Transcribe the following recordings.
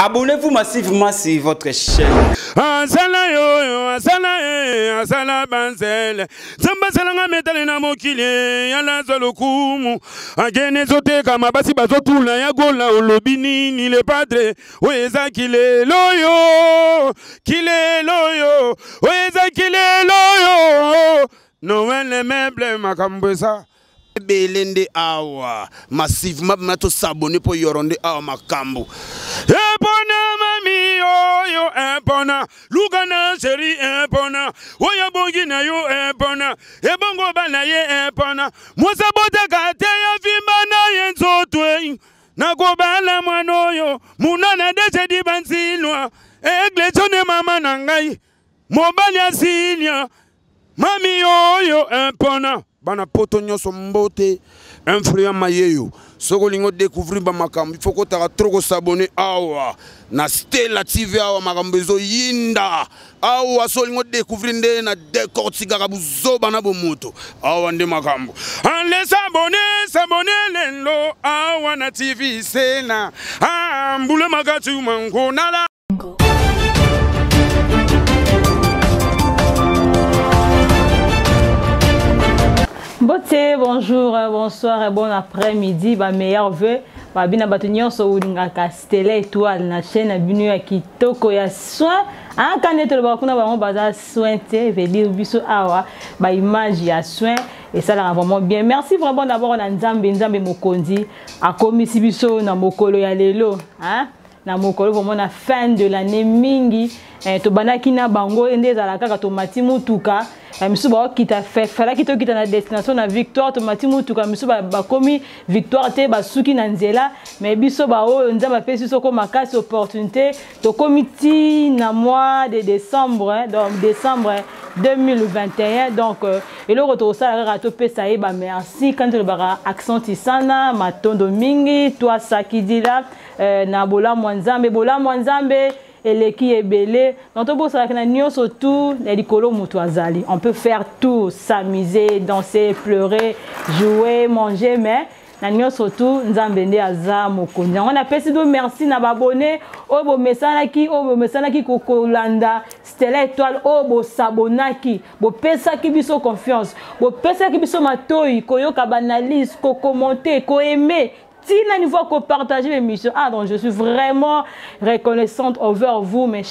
Abonnez-vous massivement sur votre chaîne. Asala yo, asala banzel. Zamba salanga metale na mokile, yala zolokumu. Agene zote kama basi bazotula ya gola olobini ni le padre. Oeza kile loyo, oeza kile loyo. Noël les meubles makambesa. Belende awa massivement mato s'abonner pour yoronde awa makambo. Epona mami yo epona lugana chéri epona oya bongina yo epona ebongo bana ye epona moza bota kate ya vimba na yenzotwe na kobala mwano yo munana deje di bansilwa eglezone mama nangai mobali asilia mami yo epona bana poto nyonso mbote influent mayeyo soko lingo découvrir ba makambo il faut ko ta trop s'abonner awa na Stella TV awa makambo ezo yinda awa so lingo découvrir nde na décortiquer ka buzo bana bo moto awa nde makambo allez s'abonner lelo awa na TV Stella mbule makatu mango nala. Bonjour, bonsoir et bon après-midi. Meilleur vœu. Bina batunyo so ulinga Stella étoile na chaîne binu ya kitoko ya soin. An kaneto ba kuna ba baza soin te veut dire biso awa ba image ya soin et ça là vraiment bien. Merci vraiment d'abord na Nzambe mokondi akomisi biso na mokolo ya lelo, hein? Na mokolo vraiment na fin de l'année mingi to banaki na bango ende za la kaka to matimu tuka misu ba kita fala kito kita na destination na victoire to matimu tuka misu ba komi victoire te ba suki na nzela mais biso ba o nzamba pesi soko makasi opportunité to comité na mois de décembre, donc décembre 2021 donc et le retour ça la rato pesa e ba merci quand le bara accent isana matondo mingi toi ça qui dit là na bola mwanzambe eleki ebele donc to bosa na nyonso tout na likolo mutu azali on peut faire tout, s'amuser, danser, pleurer, jouer, manger mais na nyonso tout nzambe nde aza mokonzi on appelle si merci na babone obo mesanaki kokolanda Stella étoile obo sabonaki bo pesaki biso confiance bo pesaki biso matoi koyoka banalise ko commenter ko aimer. Tina niveau qu'on partage l'émission. Ah donc je suis vraiment reconnaissante envers vous mes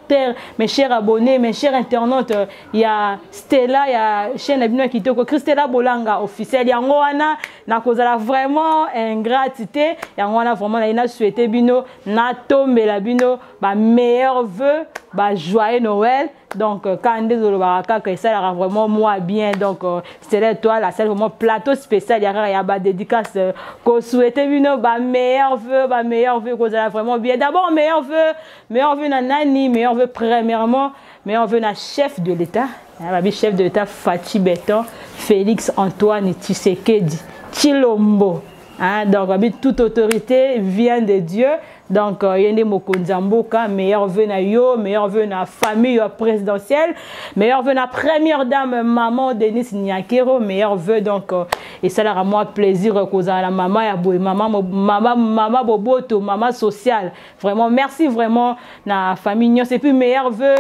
chers abonnés, mes chers internautes. Il y a Stella, il y a chaîne Abino Kitoko, Christella Bolanga officiel. Il y a Ngoana, na kozala vraiment ingratité. Il y a Ngoana vraiment na souhaité bino na tombe la bino ba meilleur vœu, ba joyeux Noël. Donc quand on dit que ça ira vraiment moi bien donc Stella toi la salle vraiment plateau spécial il y a ba dédicace qu'on souhaitait bino ba meilleur vœu qu'on a vraiment bien d'abord meilleur vœu na nani meilleur vœu premièrement meilleur vœu na chef de l'État chef de l'État Fachi Beton Félix Antoine Tshisekedi Tshilombo hein, donc toute autorité vient de Dieu. Donc, yende mokonzamboka, meilleur vœu na yo, meilleur vœu na famille présidentielle, meilleur vœu na première dame maman Denis Nyakero, meilleur vœu donc et ça leur a moi plaisir cause la maman ya boy maman boboto, maman sociale. Vraiment merci vraiment na famille c'est plus meilleur vœu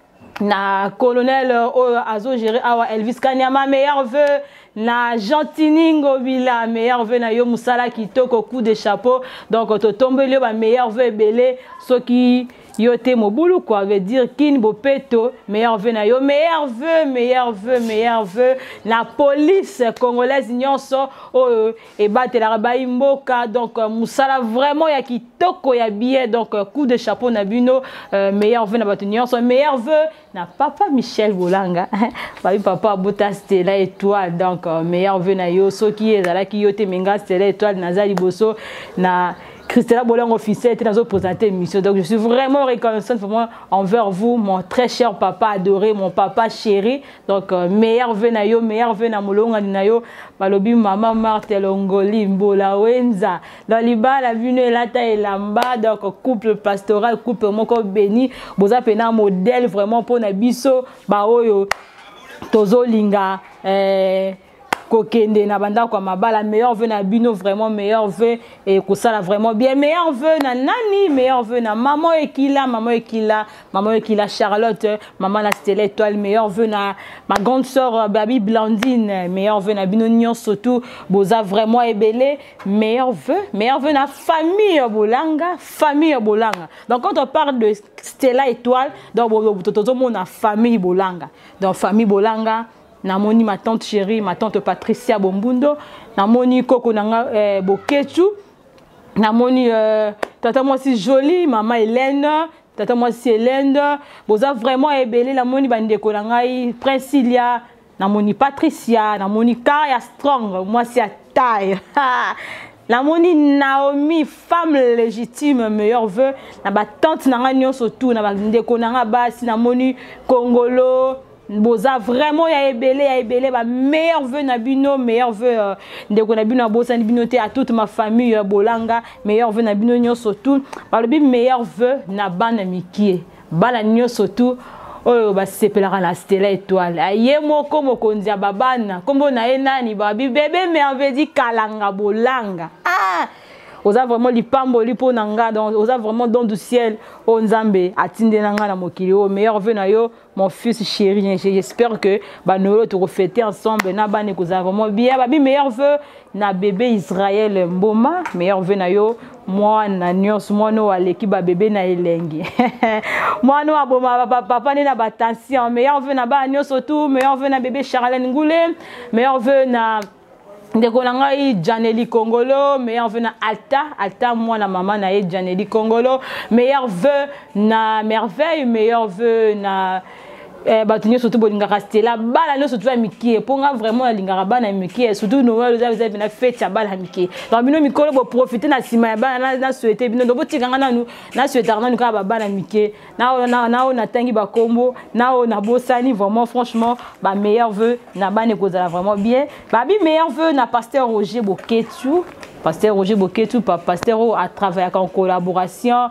na colonel azo géré awa Elvis Kanyama meilleur vœu na Gentiningo Bila meilleur vœu na yo musala kitoko coup de chapeau donc to tombe le ba meilleur vœu belé ce qui yote mobulu quoi veut dire kin bopeto meilleur vœu na yo meilleur vœu la police congolaise nyonso et batela ba imboka donc musala vraiment ya kitoko ya bien donc coup de chapeau na bino meilleur vœu na batu nyonso meilleur vœu na papa Michel Bolanga papa Bota Stella étoile donc meilleur vœu na yo soki ezala ki yote menga Stella étoile nazali boso na Christella Bolanga officiel était dans une présenter émission donc je suis vraiment reconnaissante vraiment envers vous mon très cher papa adoré mon papa chéri donc meilleur vœu na molonga na yo balobi maman Marthe Longoli Mbola Wenza dans libala vino elata elamba donc couple pastoral couple moko béni boza pena modèle vraiment pour na biso ba oyo tozo linga kokende na banda kwa mabala meilleur vœu na bino vraiment meilleur vœu et kosala vraiment bien meilleur vœu na nani meilleur vœu na maman Ekila Charlotte maman la Stella Étoile meilleur vœu na ma grande sœur Babi Blandine meilleur vœu na bino nyonso tout boza vraiment ebele meilleur vœu na famille Bolanga donc quand on parle de Stella Étoile donc toto mona famille Bolanga donc famille Bolanga namoni ma tante chérie ma tante Patricia Bombundo namoni koko nanga Boketu namoni tata moi si jolie maman Hélène tata moi si Hélène boza vraiment ebele namoni bandeko nangai Princilia namoni Patricia namoni Kaya Strong moi si à taille namoni Naomi femme légitime meilleur vœu na ba tante nanga nyonso tout na bandeko nanga basi namoni Congolo boza vraiment ya ebele ba meilleur vœu na bino meilleur vœu ndeko na bino bosa ni bino te à toute ma famille Bolanga meilleur vœu na bino nyonso tout balobi meilleur vœu na bana mikie bana nyonso tout oyo ba sepelaka la Stella Étoile aye moko mokonzi ya babana kombo na ye nani babi bébé merveille Kalanga Bolanga oza vraiment lipambo lipo nanga donc oza vraiment don du ciel o nzambe atinde nanga na mokili o meilleur vœu na yo mon fils chéri j'espère que ba nous te refêter ensemble na bane koza vraiment bien babi meilleur vœu na bébé Israël Mboma meilleur vœu na yo moi na nyos mono aleki ba bébé na elengi moi no aboma papa ni na batension meilleur vœu na ba nyos tout meilleur vœu na bébé Charlène Ngoulé meilleur vœu na ndeko na ngai Janeli Congolo meilleur vœu na Alta moi na maman na ye Janeli Congolo meilleur vœu na Merveille meilleur vœu na batunyo surtout bolingaka Stella bala no surtout mikie ponga vraiment lingaka bana mikie surtout Noël vous avez na fête ya bala mikie donc bino mikolo bo profiter na sima ya bana na souhaiter bino donc botikanga nanu na souhaiter nanu ka bana mikie na tangi ba kombo na bosani vraiment franchement ba meilleur vœu na bana kozala vraiment bien babi meilleur vœu na pasteur Roger Boketu pasteur Roger Boketu pasteur a travaillé en collaboration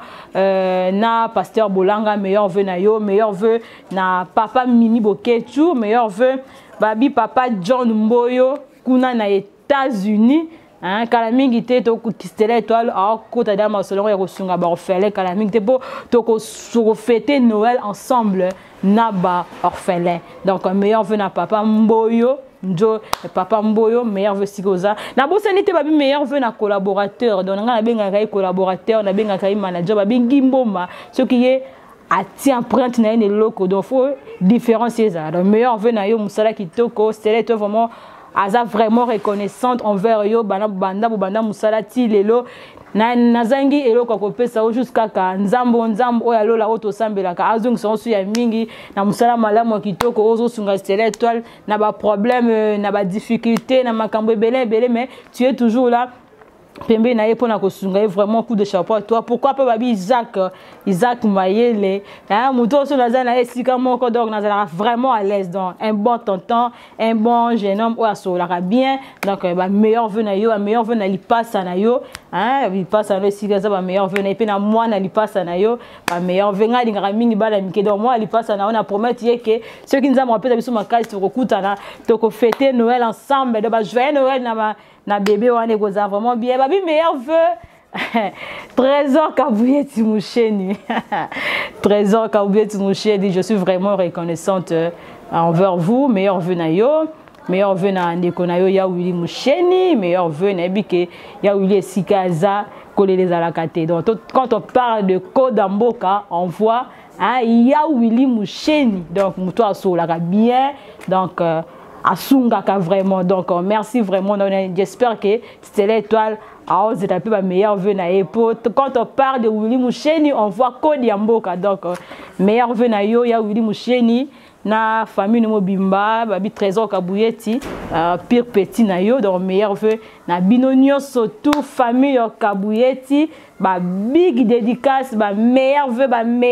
na pasteur Bolanga meilleur vœu na yo meilleur vœu na papa Mimi Boketu meilleur vœu babi papa John Mboyo kuna na États-Unis hein kala mingi te to Stella Étoile a kota dama selon ya kosunga ba orphelin kala mingi te po to ko fêter Noël ensemble na ba orphelin donc meilleur vœu na papa Mboyo Njo papa Mboyo meilleur vœu sikoza na bosani te babi meilleur vœu na collaborateur donc nga na benga kai collaborateur na benga kai manager babi Gimboma ce qui est a ti empreinte na une loko donc faut différencier ça donc meilleur vœu na yo musala kitoko c'est toi vraiment aza vraiment reconnaissante envers yo banda musala ti lelo na zangi eloko kopesa jusqu'à ka nzambo oya lola oto sambela ka azung sonsu ya mingi na musala malamu kitoko ozo sunga Stella Étoile na ba problème na ba difficulté na makambo belé mais tu es toujours là pembe na yepona kosunga vraiment coup de chapeau à toi pourquoi pas babi Isaac Mayele hein muto so nazana esika moko donc nazala vraiment à l'aise donc un bon tonton un bon jeune homme oya so la bien donc ba meilleur vœu na yo meilleur vœu na lipasa na yo hein lipasa na esika za ba meilleur vœu na pe na moi na lipasa na yo ba meilleur vœu nga lingara mingi bala mike donc moi lipasa na on promettre que ceux qui nous ont rappelé biso makasi to kokutana to ko fêter Noël ensemble de ba joyeux Noël na bébé wane goza vraiment bien babi meilleur vœu Trésor Kabouyeti Moucheni Trésor Kabouyeti Moucheni je suis vraiment reconnaissante envers vous meilleur vœu na yo meilleur vœu na ndeko na yo ya Willy Moucheni meilleur vœu na bike ya Willy Sikaza koleleza la kate donc quand on parle de Kodamboka on voit ya Willy Moucheni donc muto asolaka bien donc Asungaka vraiment donc merci vraiment j'espère que Stella Étoile a osé taper ma meilleur vœu na epo quand on parle de Willy Moucheni on voit Kodamboka donc meilleur vœu na yo ya Willy Moucheni na famille no bimba babi Trésor Kabouyeti pire petit na yo donc meilleur vœu na bino nyonso tout famille Kabouyeti ba big dédicace ba meilleur vœu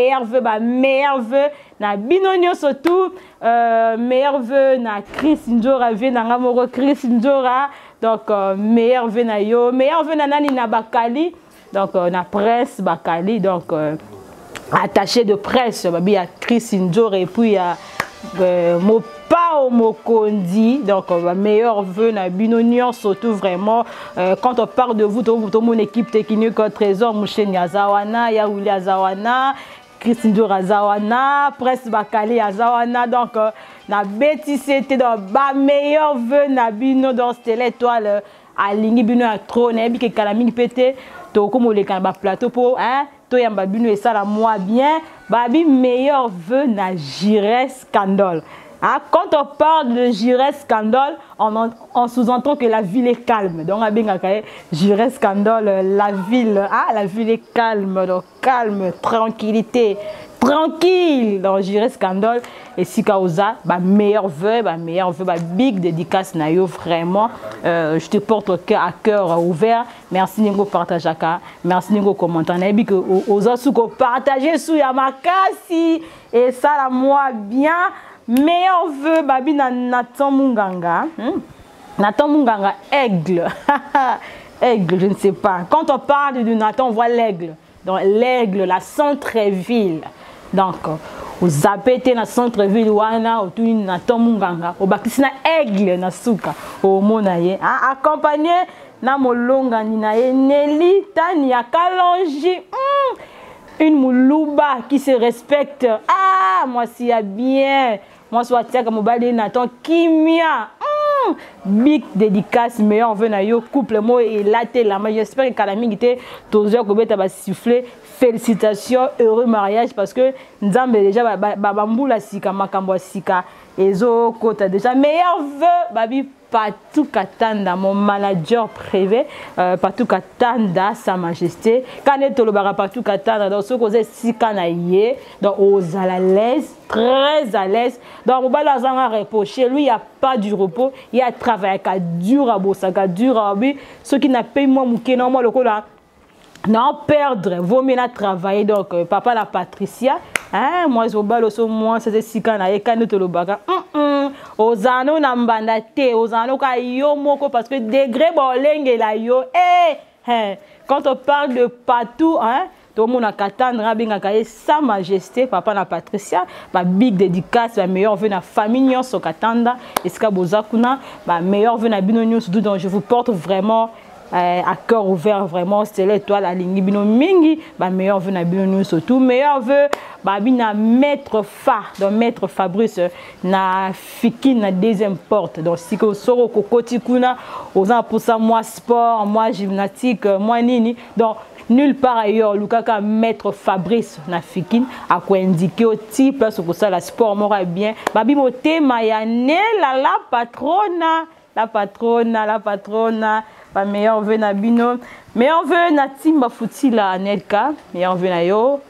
na bino nyonso tout meilleur vœu na Chris Njora vient na ngamoro Chris Njora donc meilleur vœu na yo meilleur vœu na nani na Bakali donc na presse Bakali donc attaché de presse babi ya Chris Njora et puis ya Mopa au Mokondi. Donc, meilleur vœu na binonion, surtout vraiment. Quand on parle de vous, tout mon équipe technique, Trésor, Mouchen Yazawana, Yaouli Azawana, Christine Azawana, Presse Bakali Azawana. Donc, na bétisité, donc, meilleur vœu na bino dans cette étoile. Alingi bino à trône, et puis que Kalaming pété, to comme le canba plateau pour, hein, to yamba bino et ça la moi bien, babi meilleur vœu na Jiré Scandale. Hein, quand on parle de Jiré Scandale, on sous-entend que la ville est calme. Donc, à Bengakaye, Jiré Scandale, la ville est calme, donc calme, tranquillité. Tranquille dans Jiré Scandale et si causa meilleur vœu big dédicace na yo vraiment je te porte à cœur ouvert. Merci ningo partageaka, merci ningo commentaire na bi que aux autres ko partager sous ya makasi et ça la moi bien meilleur vœu babi na Nathan Munganga Nathan Munganga aigle aigle je ne sais pas quand on parle de Nathan on voit l'aigle donc l'aigle la centre-ville. Donc, vous appelez dans le centre-ville, wana, autour de Nathan Munganga, au bakisina aigle na suka, au monaye, accompagné na molonga ni nae Nelly Tani Akalonji, une moulouba qui se respecte. Ah, moi si y a bien, moi soit tiens comme balé Nathan Kimia. Big dédicace meilleur vœu na yo couple mo et laté la main j'espère que Kalaming était toujours ko beta ba siffler félicitations heureux mariage parce que nzambe déjà bambula sika makambo sika ezo kota déjà meilleur vœu babi Patou Katanda mon manager privé Patou Katanda sa majesté kané tolobara Patou Katanda donc ce cause sika na yé donc aux à l'aise très à l'aise donc mobala zanga repos chez lui il y a pas du repos il y a travail ka dur à bosaka dur à bi ceux qui n'a pas moi mouké non moi le là non perdre vaut mieux travailler donc papa la Patricia hein moi je balo so moi c'est sika na ye kané tolobaka Ozano nambanda te, ozano ka yo moko parce que degré bolenge la yo. Quand on parle de Patou, hein, tout le monde a katandra binga kaye sa majesté papa na Patricia, ba big dédicace, ba meilleur vœu na famille nyonso katanda, eska bozakuna, ba meilleur vœu na bino nyonso donc je vous porte vraiment à cœur ouvert vraiment c'est l'étoile à lingi bino mingi ba meilleur vœu na bino surtout meilleur vœu ba bina maître donc maître Fabrice na fiki na deuxième porte donc si ko soro kokoti kuna oza pour ça moi sport moi gymnastique moi nini donc nulle part ailleurs lukaka maître Fabrice na fikin a ko indiquer au type place pour ça la sport mora bien ba bi motema ya nela la patrona pas meilleur vœu na bino meilleur vœu na Timba Futila Nelka meilleur vœu na yo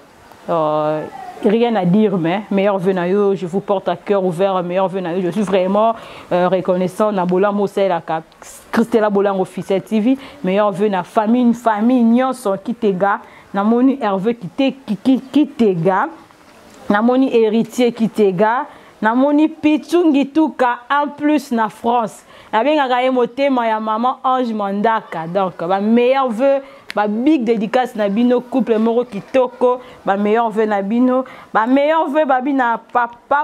rien à dire mais meilleur vœu na yo je vous porte à cœur ouvert meilleur vœu na yo je suis vraiment reconnaissant na Bolango Sela ka Christella Bolango officiel TV meilleur vœu na famille nyonso qui tega na moni Hervé qui tega na moni héritier qui tega na moni Pichungi tuka en plus na France na benga ka motema ya maman Ange Mandaka donc ba meilleur vœu ba big dédicace na bino couple moro kitoko ba meilleur vœu na bino ba meilleur vœu ba bina papa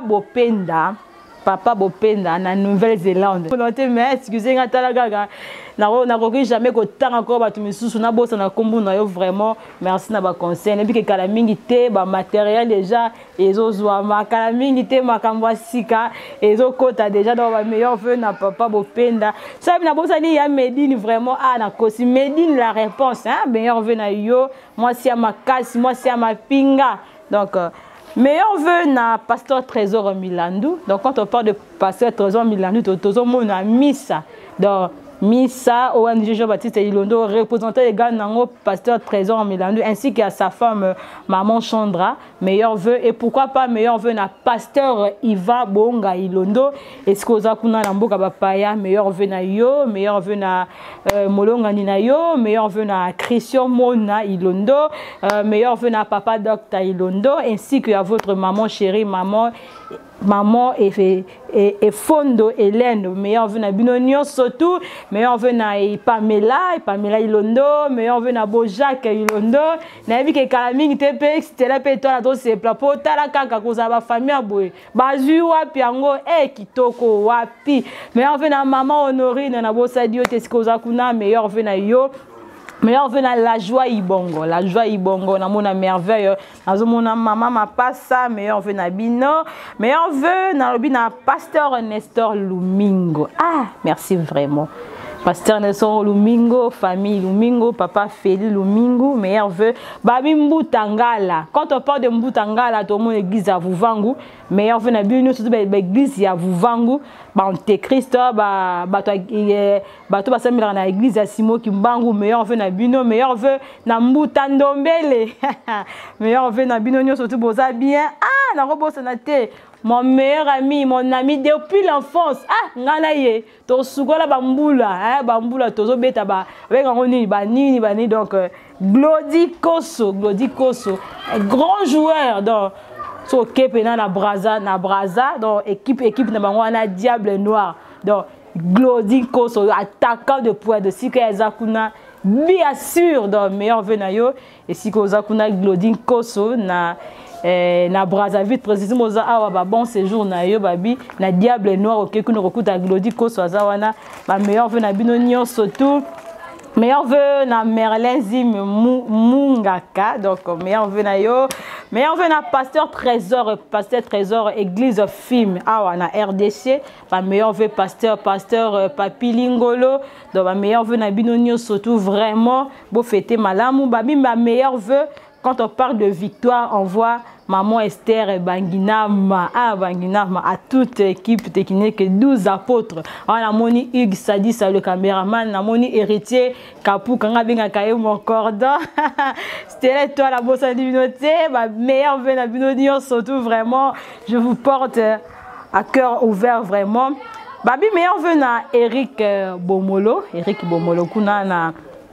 Bopenda na Nouvelle-Zélande. Mais excusez moi talaga na ko jamais ko tanga ko ba tumisusu na bossa na kombu na yo vraiment merci na ba conseil et puis que Kalaming te ba matériel déjà ezo zwa ma Kalaming te makambo sika ezo kota déjà dans ba meilleur vœu na papa Bopenda ça na bossa ni ya Medine vraiment na kosi Medine la réponse hein meilleur vœu na yo moi si à ma casse moi si à ma pinga donc meilleur vœu na pasteur Trésor Milandou. Donc quand on parle de pasteur Trésor Milandou, tout le monde a mis ça. Donc Missa, ONG Jean-Baptiste Ilondo, représentant les gars nango pasteur Trésor Milandou, ainsi qu'à sa femme Maman Chandra, meilleur vœu. Et pourquoi pas meilleur vœu na pasteur Iva Bonga Ilondo, Eskoza Kuna Namboka Bapaya, meilleur vœu na yo, meilleur vœu na Molonga Nina yo, meilleur vœu na Christian Mona Ilondo, meilleur vœu na Papa Docta Ilondo, ainsi qu'à votre maman chérie, maman maman et Fondo Hélène meilleur vœu na bino nyonso tout meilleur vœu na Pamela Ilondo meilleur vœu na Jacques Ilondo na yebi ke kala mingi te pe Stella pe to na to se plapo tala kaka koza ba famille boye bazui wapi yango kitoko wapi meilleur vœu na maman Honorine na bosadi yo te sikoza kuna meilleur vœu na yo. Meilleur vœu na la joie ibongo na mona merveille na mona maman ma passa meilleur vœu na bino meilleur vœu na lobi na pasteur Nestor Lumingo. Merci vraiment pasteur Nestor Lumingo, famille Lumingo, papa Feli Lumingo, meilleur vœu. Babi Mbutangala. Quand on parle de Mbutangala, tout le monde église à Vuvangu. Meilleur vœu na bino surtout l'église à Vuvangu. Christ, bato basamira na église à Simo Kimbangu. Meilleur vœu na bino, meilleur vœu na Mbutandombele. Meilleur vœu na bino surtout boza bien. Na robo sanate. Mon meilleur ami, mon ami depuis l'enfance. Nganaye, to sugola bambula, bambula tozo beta ba, avec nini donc Glody Koso, grand joueur dans so kepena na Braza, donc équipe na bango na Diable Noir. Donc Glody Koso, attaquant de poids de Sika Ezakuna, bien sûr dans meilleur vœu na yo et Sika Ezakuna Glody Koso na Brazzaville précisément awa bon séjour na yo babi na Diable Noir OK kuno kokuta Glody Koso azawana ba meilleur vœu na bino nyonso tout meilleur vœu na Merlin Zim Mungaka donc meilleur vœu na yo meilleur vœu na pasteur Trésor église film awa na RDC ba meilleur vœu pasteur Papi Lingolo donc ba meilleur vœu na bino nyonso tout vraiment beau fêter malamu babi ba meilleur vœu. Quand on parle de victoire, on voit maman Esther Banginama, Banginama, à toute équipe technique, 12 apôtres. On a moni Hugues Sadis, le caméraman, on a moni héritier, Kapou, quand on a bien caillé mon cordon. C'était toi la bosse à divinité, ma meilleure veine à binodion, surtout vraiment, je vous porte à cœur ouvert vraiment. Babi meilleur veine à Eric Bomolo, kuna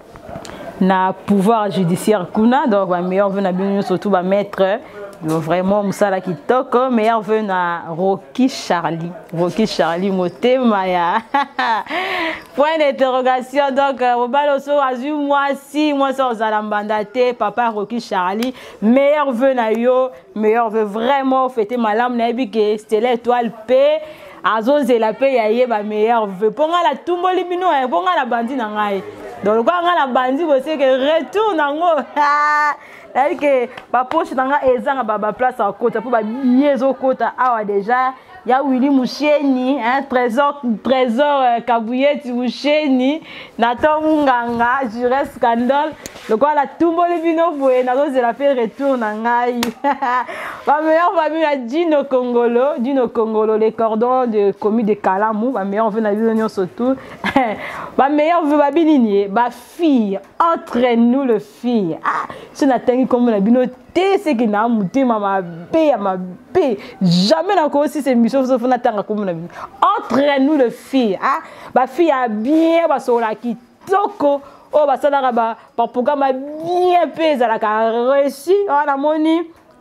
na pouvoir judiciaire kuna donc meilleur vœu na bino surtout ba maître vraiment musala kitoko meilleur vœu na Rocky Charlie motema ya point d'interrogation donc obaloso azu moi so zalambanda te papa Rocky Charlie meilleur vœu na yo meilleur vœu vraiment fêter malam na yebi ke Stella étoile paix azoze la paix ya ba meilleur vœu ponga la tumboli bino ponga la bandi na ngai. Donc, quand on a bandi, c'est que retourne en haut. C'est-à-dire que ma poche dans la place à côté pour bien au côté. Déjà, il y a Willy Moucheni, trésor Kabouyet Moucheni, Nathan Munganga, Jurès Scandal. Donc, on a tout le vino pour la fait retourne en haut. Ma meilleure famille a Dino Congolo, les cordons de commis de Kalamou. Ma meilleure famille surtout. Ma meilleure famille, ma fille, entraîne-nous le fille. Si on a tenu comme la binoté, c'est qu'il n'a mouté ma paix. Jamais encore si c'est mission, sauf qu'on attend comme la binoté. Entraîne-nous le fille. Ma fille a bien, ma soeur qui toko. Oh, bah ça n'a pas. Par programme a bien payé, elle a réussi. On a moni.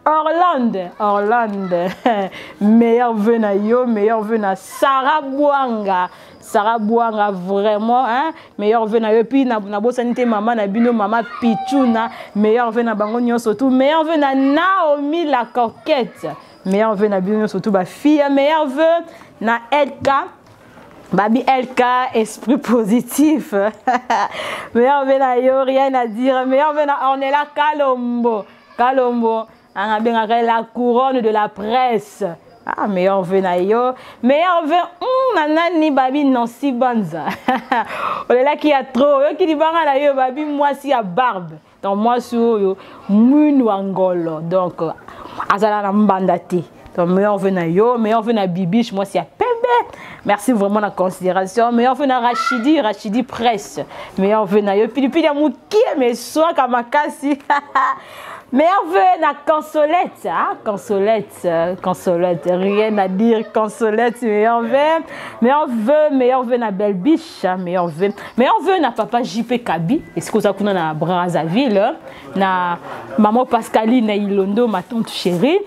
Orlando. Meilleur vœu na yo, meilleur vœu na Sarah Bouanga vraiment meilleur vœu na yo puis na bosanité maman na bino maman Pichuna meilleur vœu na bango nyonso tout meilleur vœu na Naomi la coquette meilleur vœu na bino surtout ba fille meilleur vœu na Elka Babi LK, esprit positif. Meilleur vœu na yo, rien à dire. Meilleur vœu na Ornella Kalombo. On a bien la couronne de la presse. Meilleur vœu na yo. Meilleur vœu, nanani babi Nancy Banza. On est là qui a trop. Yo qui dit banga na yo babi moi si a barbe. Donc moi sur yo munu angolo. Donc azala na mbandati. Donc meilleur vœu na yo, meilleur vœu na Bibiche moi si a pembe. Merci vraiment la considération. Meilleur vœu na Rachidi Presse. Meilleur vœu na yo puis ya mukie mais soit kamakasi. Meilleur vœu na Consolette, rien à dire, Consolette, meilleur vœu na Belle Biche, meilleur vœu na papa JP Kabi, est-ce que ça kuna na Brazzaville, na maman Pascaline na Ilondo, ma tante chérie,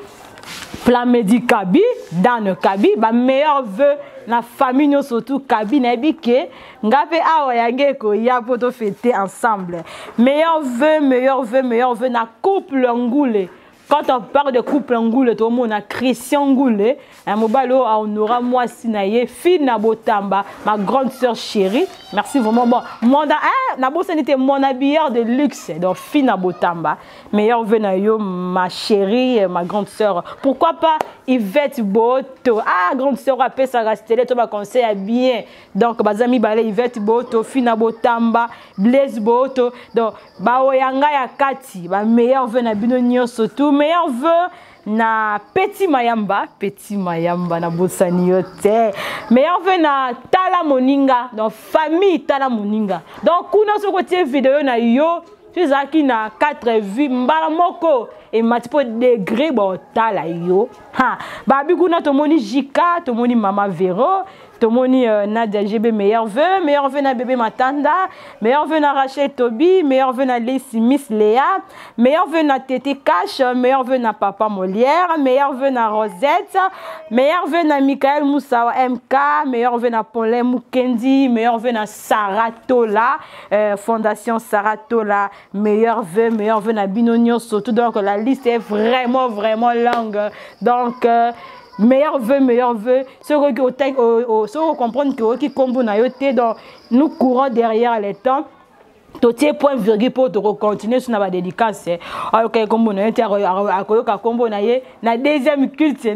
Plan Medi Kabi, Dan Kabi, ba meilleur vœu na famille nous surtout Kabi na bike ngape awa yange ko ya poto fêter ensemble. Meilleur vœu na couple Ngoule. Quand on parle de couple Ngoule, tout le monde a Christian Ngoule, un mobalo on aura moi sinaye fille Nabotamba, ma grande sœur chérie. Merci vraiment bon. Mon Nabo c'était mon habilleur de luxe, donc fille Nabotamba. Meilleur vœu na yo ma chérie, ma grande sœur. Pourquoi pas Yvette Boto. Ah grande sœur appelle ça rester, tu m'as conseillé bien. Donc bazami balé Yvette Boto, fille Nabotamba, Blaise Boto. Donc baoyanga ya kati, ba meilleur vœu na bino nyonso tout. Meilleur vœu na Petit Mayamba na bosani yote. Meilleur vœu na Tala Moninga, donc famille Tala Moninga. Donc kuna so côté vidéo na yo, tu zaki na 4 vues mbala moko et multiple degré bon Tala yo. Ha, babi kuna to moni Jika, to moni Mama Vero. Tout le monde Nadia GB meilleur vœu na bébé Matanda, meilleur vœu na Rachel Tobi, meilleur vœu na Miss Léa, meilleur vœu na Tété Cash, meilleur vœu na Papa Molière, meilleur vœu na Rosette, meilleur vœu na Michael Moussawa MK, meilleur vœu na Paulin Mukendi, meilleur vœu na Saratola, Fondation Saratola, meilleur vœu na Binonio surtout. Donc la liste est vraiment longue. Donc meilleur vœu, ceux qui comprennent que qui combo na yote, donc nous courons derrière les temps. Totier point virgule pour te continuer sur la dédicace. Alors que combo na yote à combo na deuxième culte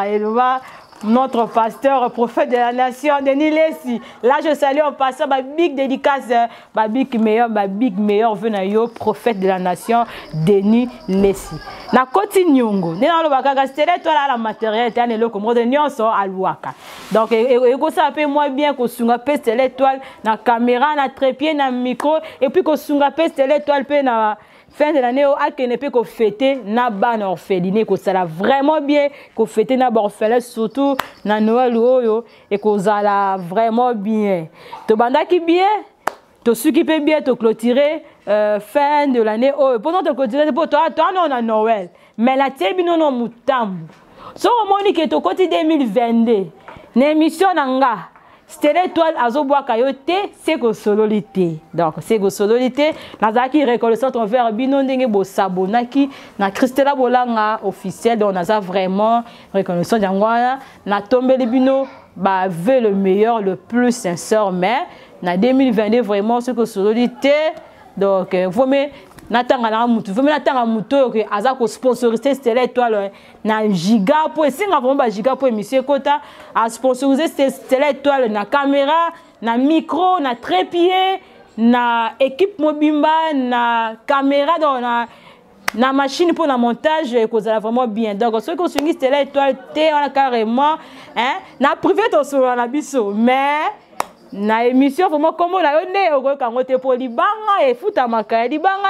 notre pasteur, prophète de la nation, Denis Lessi. Là, je salue en passant ma big dédicace, ma big meilleur venayo, prophète de la nation, Denis Lessi. Na koti nyongo, ne na lo baka stele to la matériel tane lo komo de nyonso aluaka. Donc eko ça peut moi bien ko sunga pe stele étoile na caméra, na trépied, na micro et puis ko sunga pe stele étoile pe na fin de l'année, à que ne peut que fêter na ban orphelinat, que ça l'a vraiment bien, que fêter na orphelin surtout na Noël oyo et que ça l'a vraiment bien. To banda qui bien, to su qui peut bien te clôturer fin de l'année oyo. Pendant te clôturer pour toi non na Noël, mais la tebi non non mutam. So moni que to côté 2022, l'émission nanga. C'était l'étoile azoboa kayote, c'est que sololité. Donc c'est que sololité. Nazaki reconnaissant ton verre binondenge bo sabonaki na Christella Bolanga officiel. Donc naza vraiment reconnaissant jangwana na tombé les bino ba veut le meilleur, le plus sincère. Mais na 2022 vraiment c'est que sololité. Donc vous me natanga na mutu, vous me natanga mutu que azako sponsoriser c'était l'étoile na giga pour singa vraiment ba giga pour monsieur Kota a sponsoriser c'était l'étoile na caméra, na micro, na trépied, na équipe mobimba, na caméra dans na machine pour le montage et que ça va vraiment bien. Donc ceux qui sont c'était l'étoile té on a carrément hein na privé to sur la biso mais na émission vraiment comme on a né au quand on était pour libanga et futa makaya libanga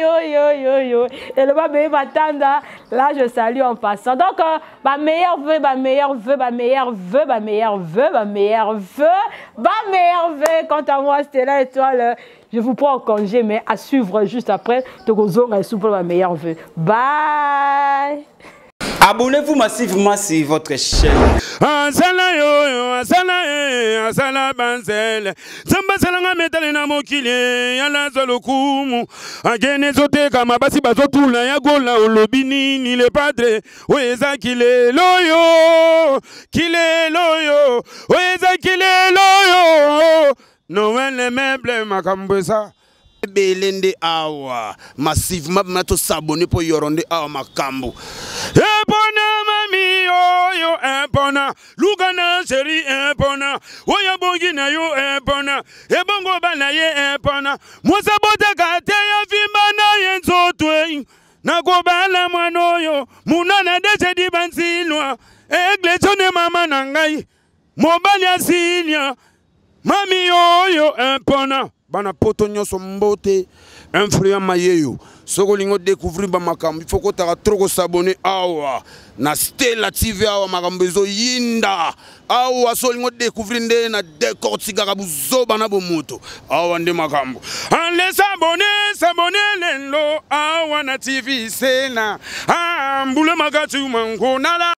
yo et le bébé Matanda là je salue en passant. Donc meilleur vœu quant à moi c'était là étoile je vous prends en congé mais à suivre juste après Togozo et souple ma meilleur vœu. Bye. Abonnez-vous massivement sur votre chaîne. Asala yo, asala banzel. Samba salanga metale na mokile, yala zolokumu. Agene zote kama basi bazotula ya gola olobini ni le padre. Oeza kile loyo, oeza kile loyo. Noël meuble makambesa. Belende awa massivement mato s'abonner pour yoronde awa makambo. Epona mami yo epona lugana seri epona oya bongi na yo epona ebongo bana ye epona moza bota kate ya vimba na yenzo twe na ko bala mwano yo munana dese di bansinwa eglezone mama nangai mobali asinya mami yo epona bana poto nyonso mbote influent mayeyo soko lingo découvrir ba makambo il faut ko ta trop s'abonner awa na Stella TV awa makambo ezo yinda awa so lingo découvrir nde na décortiquer buzo bana bo moto awa nde makambo en les abonnés s'abonner lelo awana TV sena. Mbule magatu mango nala